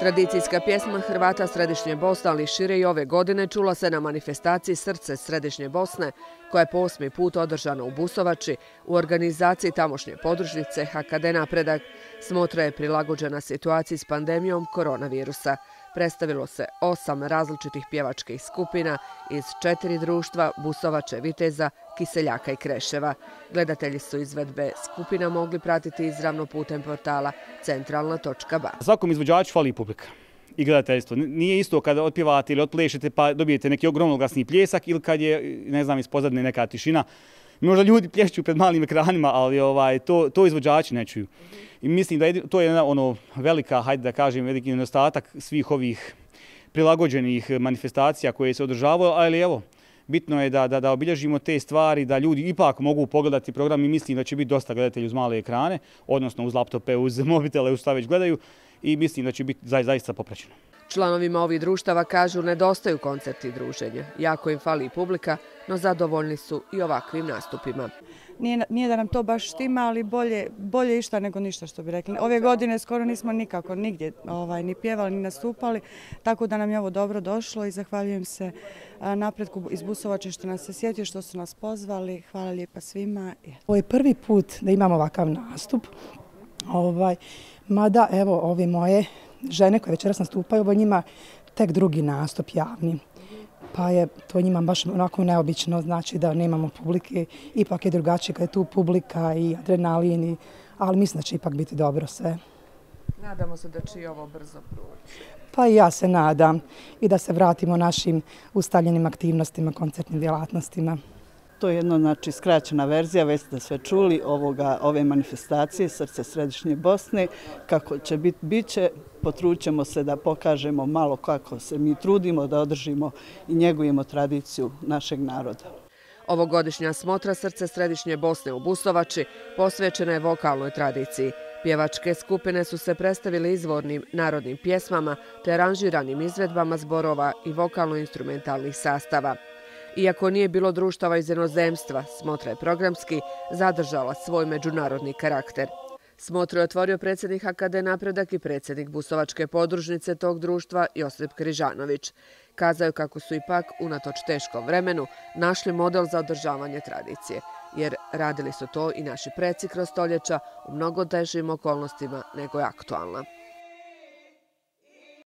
Tradicijska pjesma Hrvata Središnje Bosne, ali šire i ove godine, čula se na manifestaciji Srce Središnje Bosne, koja je po 8. put održana u Busovači u organizaciji tamošnje podružnice HKD Napredak. Smotra je prilagođena situaciji s pandemijom koronavirusa. Predstavilo se 8 različitih pjevačkih skupina iz 4 društva Busovače, Viteza, Kiseljaka i Kreševa. Gledatelji su izvedbe skupina mogli pratiti izravno putem portala centralna.ba. Svakom izvođaču fali publika i gledateljstvo. Nije isto kada otpjevate ili otplešete pa dobijete neki ogromnoglasni pljesak ili kad je, ne znam, iz pozadine neka tišina. Možda ljudi plješću pred malim ekranima, ali to izvođači ne čuju. I mislim da to je jedna velika, hajde da kažem, veliki nedostatak svih ovih prilagođenih manifestacija koje se održavaju, ali evo, bitno je da obilježimo te stvari, da ljudi ipak mogu pogledati program i mislim da će biti dosta gledatelji uz male ekrane, odnosno uz laptope, uz mobitele, uz šta već gledaju i mislim da će biti zaista popraćeno. Članovima ovih društava kažu nedostaju koncerti i druženja. Jako im fali i publika, no zadovoljni su i ovakvim nastupima. Nije da nam to baš štima, ali bolje išta nego ništa, što bi rekli. Ove godine skoro nismo nikako nigdje ni pjevali, ni nastupali, tako da nam je ovo dobro došlo i zahvaljujem se Napretku iz Busovače što nas se sjetio, što su nas pozvali. Hvala lijepa svima. Ovo je prvi put da imamo ovakav nastup. Mada, evo, ove moje žene koje večeras nastupaju, ovo njima tek drugi nastup javni. Pa je to njima baš onako neobično, znači da nemamo publike, ipak je drugačije kad je tu publika i adrenalin, ali mislim da će ipak biti dobro sve. Nadamo se da će i ovo brzo proći. Pa i ja se nadam i da se vratimo našim ustaljenim aktivnostima, koncertnim djelatnostima. To je jedna skraćena verzija, već ste sve čuli, ove manifestacije Srce Središnje Bosne. Kako će biti, bit će, potrućemo se da pokažemo malo kako se mi trudimo da održimo i njegujemo tradiciju našeg naroda. Ovogodišnja smotra Srce Središnje Bosne u Busovači posvećena je vokalnoj tradiciji. Pjevačke skupine su se predstavile izvornim narodnim pjesmama te aranžiranim izvedbama zborova i vokalno-instrumentalnih sastava. Iako nije bilo društava iz inozemstva, smotra je programski zadržala svoj međunarodni karakter. Smotru je otvorio predsjednik HKD Napredak i predsjednik Busovačke podružnice tog društva Josip Križanović. Kazao je kako su ipak, unatoč teškom vremenu, našli model za održavanje tradicije, jer radili su to i naši preci kroz stoljeća u mnogo težim okolnostima nego je aktualna.